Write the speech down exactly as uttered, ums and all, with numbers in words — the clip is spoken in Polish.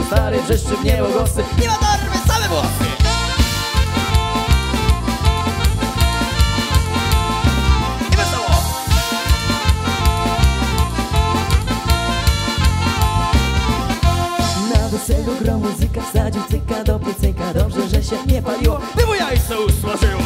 stary wrzeszczy w niebo głosy. Nie ma darmy, same włosy. I wesoło. Na weselu gro muzyka wsadził cyka do piecyka. Dobrze, że się nie paliło, by mu jajce usmażyło.